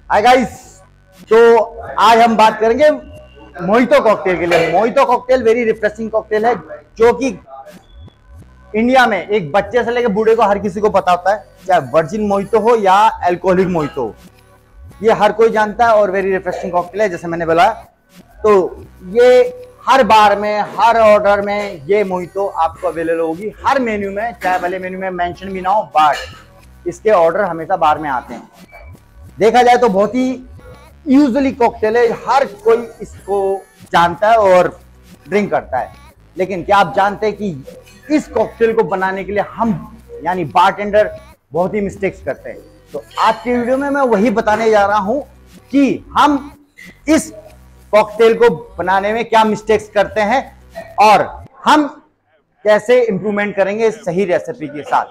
Hi guys, तो आज हम बात करेंगे मोहितो कॉकटेल के लिए। Mojito cocktail very refreshing cocktail है जो कि इंडिया में एक बच्चे से लेकर बूढ़े को हर किसी को पता होता है, चाहे वर्जिन मोहितो हो या अल्कोहलिक मोहितो हो, ये हर कोई जानता है और वेरी रिफ्रेशिंग कॉकटेल है जैसे मैंने बोला। तो ये हर बार में, हर ऑर्डर में ये मोहितो आपको अवेलेबल होगी, हर मेन्यू में, चाहे भले मेन्यू में मेंशन भी ना हो, बट इसके ऑर्डर हमेशा बार में आते हैं। देखा जाए तो बहुत ही यूजुअली कॉकटेल है, हर कोई इसको जानता है और ड्रिंक करता है। लेकिन क्या आप जानते हैं कि इस कॉकटेल को बनाने के लिए हम यानी बारटेंडर बहुत ही मिस्टेक्स करते हैं। तो आज की वीडियो में मैं वही बताने जा रहा हूं कि हम इस कॉकटेल को बनाने में क्या मिस्टेक्स करते हैं और हम कैसे इंप्रूवमेंट करेंगे इस सही रेसिपी के साथ।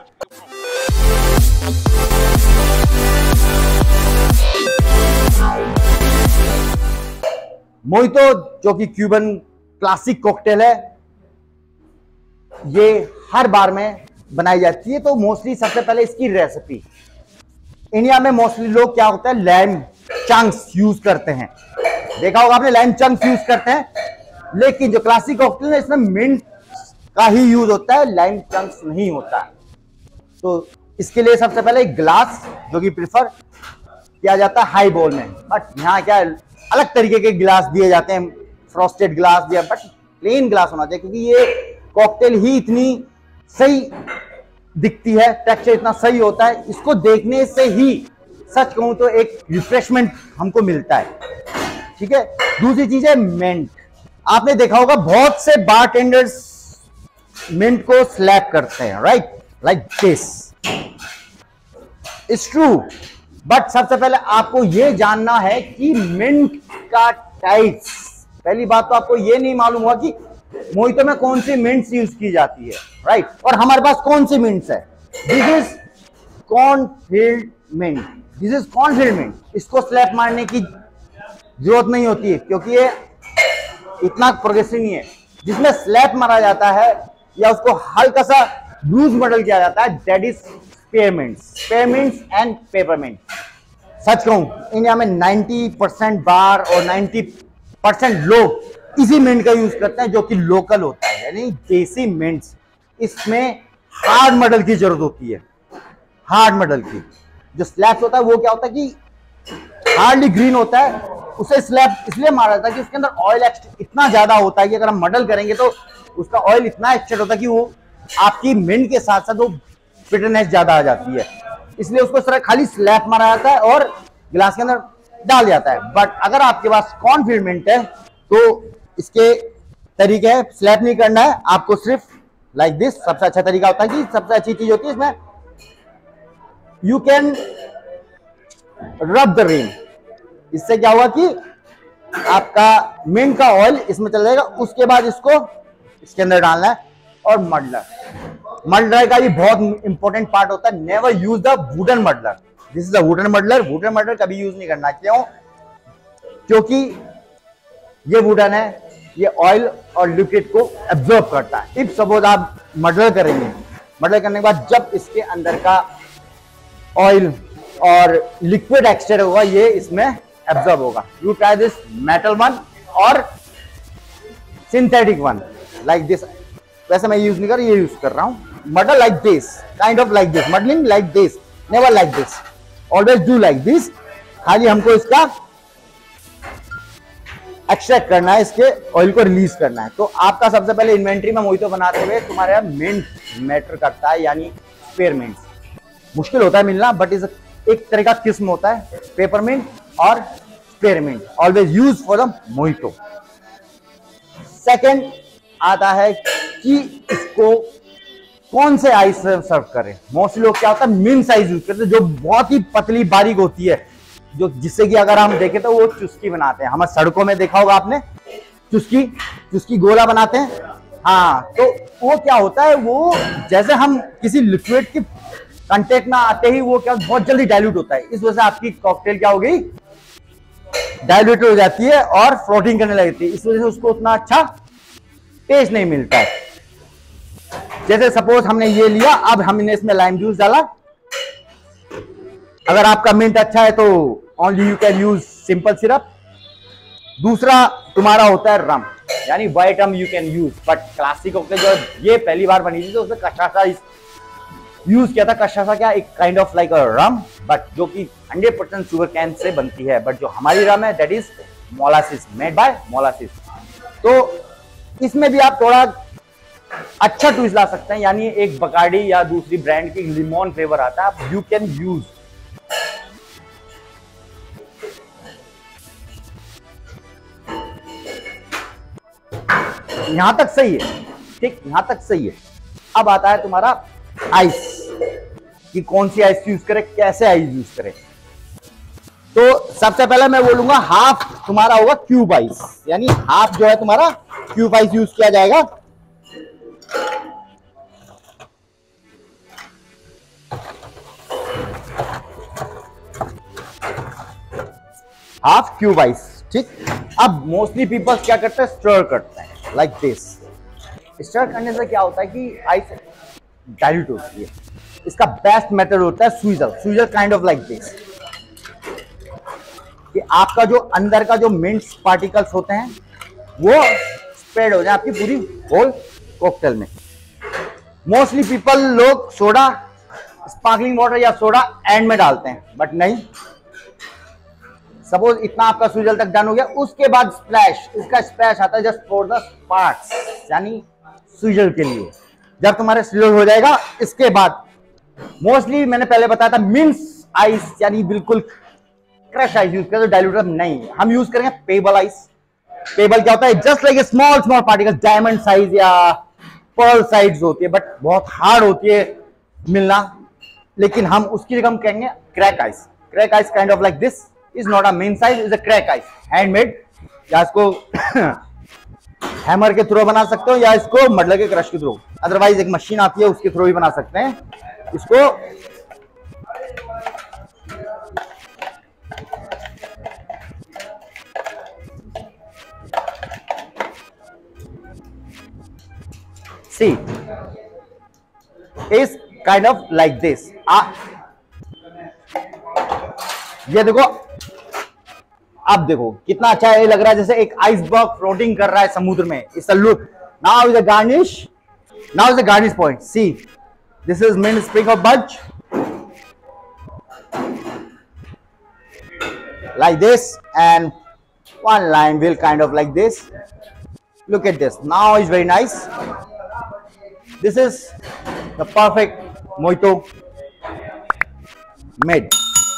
मोहितो जो कि क्यूबन क्लासिक कॉकटेल है, ये हर बार में बनाई जाती है। तो मोस्टली सबसे पहले इसकी रेसिपी, इंडिया में मोस्टली लोग क्या होता है लाइम चंक्स यूज करते हैं, देखा होगा आपने, लाइम चंक्स यूज करते हैं। लेकिन जो क्लासिक कॉकटेल है इसमें मिंट का ही यूज होता है, लाइम चंक्स नहीं होता है। तो इसके लिए सबसे पहले एक ग्लास जो कि प्रिफर किया जाता है हाई बॉल में, बट यहाँ क्या अलग तरीके के गिलास दिए जाते हैं, फ्रॉस्टेड ग्लास दिया, बट प्लेन ग्लास होना चाहिए क्योंकि ये कॉकटेल ही इतनी सही दिखती है, टेक्सचर इतना सही होता है, इसको देखने से ही सच कहूं तो एक रिफ्रेशमेंट हमको मिलता है। ठीक है, दूसरी चीज है मिंट। आपने देखा होगा बहुत से बारटेंडर्स मिंट को स्लैप करते हैं, right, like this. It's true, but सबसे पहले आपको यह जानना है कि मिंट का टाइप्स। पहली बात तो आपको यह नहीं मालूम हुआ कि मोहितो में कौन सी मिंट्स यूज की जाती है, राइट, और हमारे पास कौन सी मिंट्स है। This is cornfield mint, this is cornfield mint. इसको स्लैप मारने की जरूरत नहीं होती है क्योंकि ये इतना प्रोग्रेसिव नहीं है। जिसमें स्लैप मारा जाता है या उसको हल्का सा ब्रूज मॉडल किया जाता है, that is spearmints and peppermint. सच कहूं इंडिया में 90% बार और 90% लोग इसी मिंट का यूज करते हैं जो कि लोकल होता है, यानी देसी मिंट्स। इसमें हार्ड मॉडल की जरूरत होती है, हार्ड मॉडल की। जो स्लैब्स होता है वो क्या होता है कि हार्डली ग्रीन होता है, उसे स्लैब इसलिए मारा जाता है कि उसके अंदर ऑयल इतना ज्यादा होता है कि अगर हम मॉडल करेंगे तो उसका ऑयल इतना एक्स्ट्रा होता है कि वो आपकी मिंट के साथ साथ वो बिटरनेस ज्यादा आ जाती है, इसलिए उसको इस तरह खाली स्लैब मारा जाता है और गिलास के अंदर डाल जाता है। बट अगर आपके पास कॉर्नफील्ड मिंट है तो इसके तरीके है, स्लैब नहीं करना है आपको, सिर्फ लाइक दिस। सबसे अच्छा तरीका होता है कि सबसे अच्छी चीज होती है इसमें, you can rub the rim. इससे क्या हुआ कि आपका मिंट का ऑयल इसमें चल जाएगा। उसके बाद इसको इसके अंदर डालना है। और मडलर का ये बहुत इंपॉर्टेंट पार्ट होता है। Never use the wooden muddler, this is a wooden muddler. Wooden muddler कभी यूज नहीं करना। क्यों? क्योंकि ये वुडन है, ये ऑयल और लिक्विड को एब्जॉर्ब करता है। इफ सपोज आप मडलर करेंगे, मडलर करने के बाद जब इसके अंदर का ऑयल और लिक्विड एक्सट्रैक्ट होगा, ये इसमें एब्जॉर्ब होगा। You try this metal one और सिंथेटिक वन लाइक दिस। वैसे मैं यूज नहीं कर, ये यूज कर रहा हूं। Muddle like this, kind of like this, muddling like this, never like this, always do like this. खाली हमको इसका एक्सट्रैक्ट करना है, इसके ऑयल को रिलीज करना है। तो आपका सबसे पहले इन्वेंट्री में मोहितो बनाते हुए तुम्हारे यहाँ मिंट मैटर करता है, यानी स्पेयरमिंट। मुश्किल होता है मिलना, बट इस एक तरह का किस्म होता है पेपरमिंट और spearmint, always use for the mojito. Second आता है कि इसको कौन से आइस से सर्व करें। मोस्टली लोग क्या होता है मिन साइज यूज करते हैं, जो बहुत ही पतली बारीक होती है, जो जिससे कि अगर हम देखें तो वो चुस्की बनाते हैं। हमारे सड़कों में देखा होगा आपने, चुस्की गोला बनाते हैं। हाँ, तो वो क्या होता है, वो जैसे हम किसी लिक्विड की कंटेक्ट में आते ही वो क्या बहुत जल्दी डाइल्यूट होता है। इस वजह से आपकी कॉकटेल क्या हो गई, डाइल्यूट हो जाती है और फ्लोटिंग करने लगती है। इस वजह से उसको उतना अच्छा टेस्ट नहीं मिलता है। जैसे सपोज हमने ये लिया, अब हमने इसमें लाइम जूस डाला, अगर आपका मिंट अच्छा है तो only you can use simple syrup. दूसरा तुम्हारा होता है रम, यानी white rum you can use, but classic cocktail जो ये पहली बार बनी थी तो उसमें कशासा यूज किया था। कशासा क्या, एक kind of like a rum, but जो कि 100% शुगर कैन से बनती है। बट जो हमारी रम है that is molasses, made by molasses. तो इसमें भी आप थोड़ा अच्छा ट्विस्ट ला सकते हैं, यानी एक बकार्डी या दूसरी ब्रांड की लिमोन फ्लेवर आता है, आप यू कैन यूज। यहां तक सही है, ठीक, यहां तक सही है। अब आता है तुम्हारा आइस, कि कौन सी आइस यूज करें, कैसे आइस यूज करें। तो सबसे पहले मैं बोलूंगा हाफ तुम्हारा होगा क्यूब आइस, यानी हाफ जो है तुम्हारा क्यूब आइस यूज किया जाएगा। हाफ क्यूब आइस, ठीक। अब मोस्टली पीपल्स क्या करते हैं, स्टर करते हैं लाइक दिस। स्टर करने से क्या होता है कि आइस डाइल्यूट होती है। इसका बेस्ट मेथड होता है swizzle, swizzle kind of like this, कि आपका जो अंदर का जो मिंट्स पार्टिकल्स होते हैं वो स्प्रेड हो जाए आपकी पूरी होल कॉकटेल में। मोस्टली पीपल लोग सोडा, स्पार्कलिंग वाटर या सोडा एंड में डालते हैं, बट नहीं। सपोज इतना आपका स्वीजल तक डन हो गया, उसके बाद स्प्लैश, इसका स्प्लैश आता है जस्ट फॉर द स्पार्क्स, यानी स्वीजल के लिए। जब तुम्हारे स्वीजल हो जाएगा, इसके बाद मोस्टली मैंने पहले बताया था मिंस आइस, यानी बिल्कुल क्रश आइस यूज करें, डाइल्यूटर नहीं, हम यूज करेंगे पेबल आइस। पेबल क्या होता है, just like small small particles, diamond size या पर्ल साइज होती है, बट बहुत हार्ड होती है मिलना। लेकिन हम उसकी जगह हम कहेंगे crack ice. Crack ice kind of like this is not a main size, is a crack ice, handmade. या इसको हैमर के थ्रू बना सकते हो या इसको मडलर के क्रश के थ्रू, अदरवाइज एक मशीन आती है उसके थ्रू भी बना सकते हैं इसको। See, is kind of like this. ये देखो, अब देखो कितना अच्छा ये लग रहा है, जैसे एक आइसबर्ग फ्लोटिंग कर रहा है समुद्र में। It's a look. Now is the garnish, now is the garnish point. See, this is mint sprig of bunch, like this, and one line will kind of like this. Look at this. Now it's very nice. This is the perfect mojito made.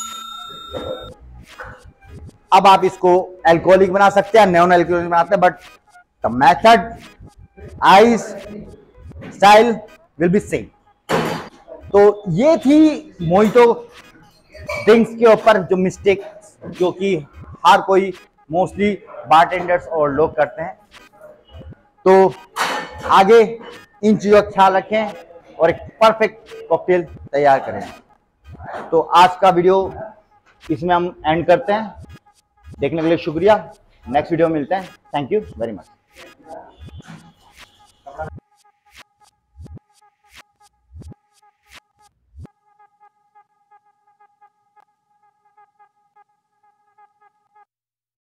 अब आप इसको alcoholic बना सकते हैं, non alcoholic बनाते हैं, but the method, ice, style will be same. तो ये थी मोहितो ड्रिंक्स के ऊपर जो मिस्टेक, जो कि हर कोई मोस्टली बारटेंडर्स और लोग करते हैं। तो आगे इन चीजों का ख्याल रखें और एक परफेक्ट कॉकटेल तैयार करें। तो आज का वीडियो इसमें हम एंड करते हैं। देखने के लिए शुक्रिया। नेक्स्ट वीडियो में मिलते हैं। Thank you very much.